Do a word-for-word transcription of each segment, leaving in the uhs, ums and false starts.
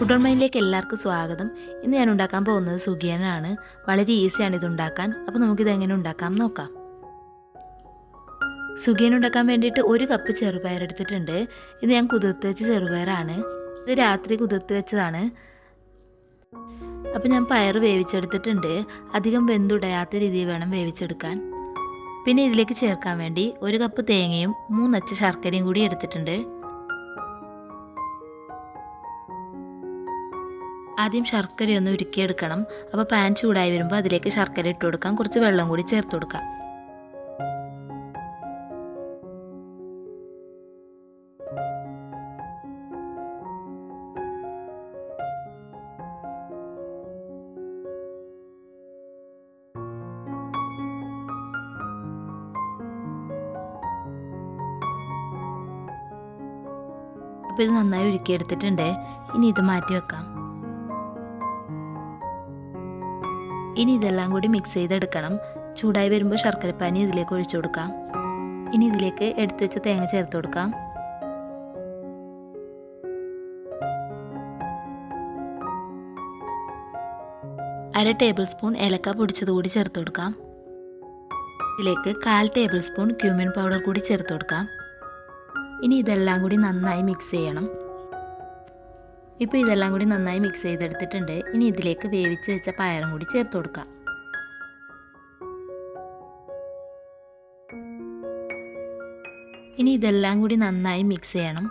Food on മൈൻഡിലേക്ക് എല്ലാവർക്കും സ്വാഗതം. ഇന്ന് ഞാൻ ഉണ്ടാക്കാൻ പോകുന്നത് സുഖിയനാണ്. വളരെ ഈസിയാണ് ഇത് ഉണ്ടാക്കാൻ. അപ്പോൾ നമുക്കിത് എങ്ങനെ ഉണ്ടാക്കാം നോക്കാം. സുഖിയൻ ഉണ്ടാക്കാൻ വേണ്ടിയിട്ട് ഒരു കപ്പ് ചെറുപയർ എടുത്തിട്ടുണ്ട്. ഇത് ഞാൻ കുതിർത്ത് വെച്ച ചെറുപയറാണ്. ഇത് രാത്രി കുതിർത്ത് വെച്ചതാണ്. അപ്പോൾ ഞാൻ പയർ വേവിച്ചെടുത്തിട്ടുണ്ട്. അധികം വെന്തുടയാത്ത രീതിയിൽ വേണം വേവിച്ചെടുക്കാൻ. പിന്നെ ഇതിലേക്ക് ചേർക്കാൻ വേണ്ടി ഒരു കപ്പ് തേങ്ങയും മൂന്നച്ച് ശർക്കരയും കൂടി എടുത്തിട്ടുണ്ട്. ആദ്യം ശർക്കരയൊന്ന് ഉരുക്കിയെടുക്കണം. അപ്പോൾ പാൻ ചൂടായി വരുമ്പോൾ അതിലേക്ക് ശർക്കര ഇട്ട് കൊടുക്കാം. കുറച്ച് വെള്ളം കൂടി ചേർത്ത് കൊടുക്കാം. അപ്പോൾ ഇത് നന്നായി ഉരുക്കിയെടുത്തിട്ടുണ്ട്. ഇനി ഇത് മാറ്റി വെക്കാം. ഇനി ഇതെല്ലാം കൂടി മിക്സ് ചെയ്തെടുക്കണം. ചൂടായി വരുമ്പോൾ ശർക്കരപ്പാനി ഇതിലേക്ക് ഒഴിച്ചു കൊടുക്കാം. ഇനി ഇതിലേക്ക് എടുത്തു വെച്ച തേങ്ങ ചേർത്ത് കൊടുക്കാം. അര ടേബിൾ സ്പൂൺ ഏലക്ക പൊടിച്ചത് കൂടി ചേർത്ത് കൊടുക്കാം. ഇതിലേക്ക് കാൽ ടേബിൾ സ്പൂൺ ക്യൂമിൻ പൗഡർ കൂടി ചേർത്ത് കൊടുക്കാം. ഇനി ഇതെല്ലാം കൂടി നന്നായി മിക്സ് ചെയ്യണം. ഇപ്പോൾ ഇതെല്ലാം കൂടി നന്നായി മിക്സ് ചെയ്തെടുത്തിട്ടുണ്ട്. ഇനി ഇതിലേക്ക് വേവിച്ച് വെച്ച പയറും കൂടി ചേർത്ത് കൊടുക്കാം. ഇനി ഇതെല്ലാം കൂടി നന്നായി മിക്സ് ചെയ്യണം.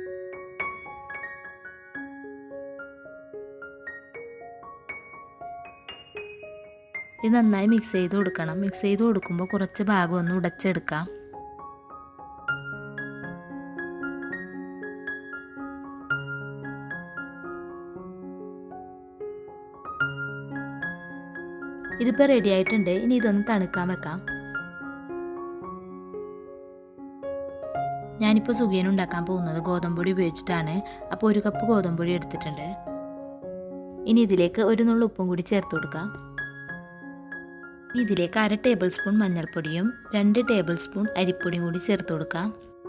ഇത് നന്നായി മിക്സ് ചെയ്ത് കൊടുക്കണം. മിക്സ് ചെയ്ത് കൊടുക്കുമ്പോൾ കുറച്ച് ഭാഗം ഒന്ന് ഉടച്ചെടുക്കാം. ഇതിപ്പോൾ റെഡി ആയിട്ടുണ്ട്. ഇനി ഇതൊന്ന് തണുക്കാൻ വെക്കാം. ഞാനിപ്പോൾ സുഖിയൻ ഉണ്ടാക്കാൻ പോകുന്നത് ഗോതമ്പൊടി ഉപയോഗിച്ചിട്ടാണ്. അപ്പോൾ ഒരു കപ്പ് ഗോതമ്പൊടി എടുത്തിട്ടുണ്ട്. ഇനി ഇതിലേക്ക് ഒരു നുള്ളു ഉപ്പും കൂടി ചേർത്ത് കൊടുക്കാം. ഇനി ഇതിലേക്ക് അര ടേബിൾ സ്പൂൺ മഞ്ഞൾപ്പൊടിയും രണ്ട് ടേബിൾ സ്പൂൺ അരിപ്പൊടിയും കൂടി ചേർത്ത് കൊടുക്കാം.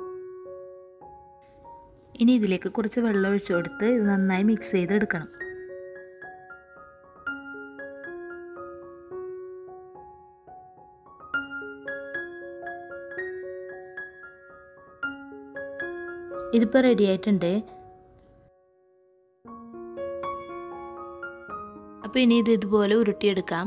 ഇനി ഇതിലേക്ക് കുറച്ച് വെള്ളം ഒഴിച്ചു കൊടുത്ത് ഇത് നന്നായി മിക്സ് ചെയ്തെടുക്കണം. ഇതിപ്പോൾ റെഡി ആയിട്ടുണ്ട്. അപ്പോൾ ഇനി ഇത് ഇതുപോലെ ഉരുട്ടിയെടുക്കാം.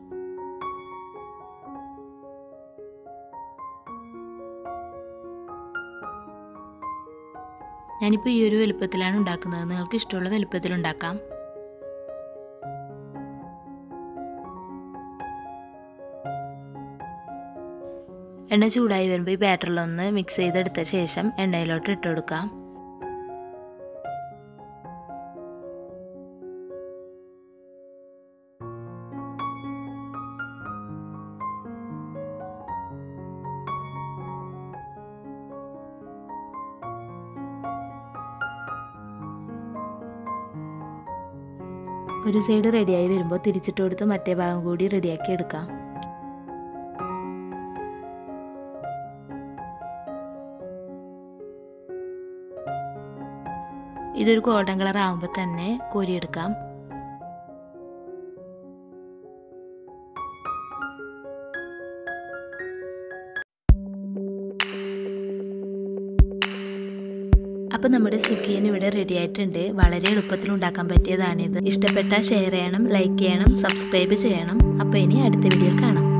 ഞാനിപ്പോൾ ഈ ഒരു വലുപ്പത്തിലാണ് ഉണ്ടാക്കുന്നത്. നിങ്ങൾക്ക് ഇഷ്ടമുള്ള വലുപ്പത്തിൽ ഉണ്ടാക്കാം. എണ്ണ ചൂടായി വരുമ്പോൾ ഈ ബാറ്ററിലൊന്ന് മിക്സ് ചെയ്തെടുത്ത ശേഷം എണ്ണയിലോട്ട് ഇട്ട് കൊടുക്കാം. ഒരു സൈഡ് റെഡിയായി വരുമ്പോൾ തിരിച്ചിട്ട് കൊടുത്ത് മറ്റേ ഭാഗം കൂടി റെഡിയാക്കി എടുക്കാം. ഇതൊരു ഗോൾഡൻ കളർ ആകുമ്പോൾ തന്നെ കോരിയെടുക്കാം. അപ്പോൾ നമ്മുടെ സുഖിയൻ ഇവിടെ റെഡി ആയിട്ടുണ്ട്. വളരെ എളുപ്പത്തിൽ ഉണ്ടാക്കാൻ പറ്റിയതാണിത്. ഇഷ്ടപ്പെട്ടാൽ ഷെയർ ചെയ്യണം, ലൈക്ക് ചെയ്യണം, സബ്സ്ക്രൈബ് ചെയ്യണം. അപ്പോൾ ഇനി അടുത്ത വീഡിയോയിൽ കാണാം.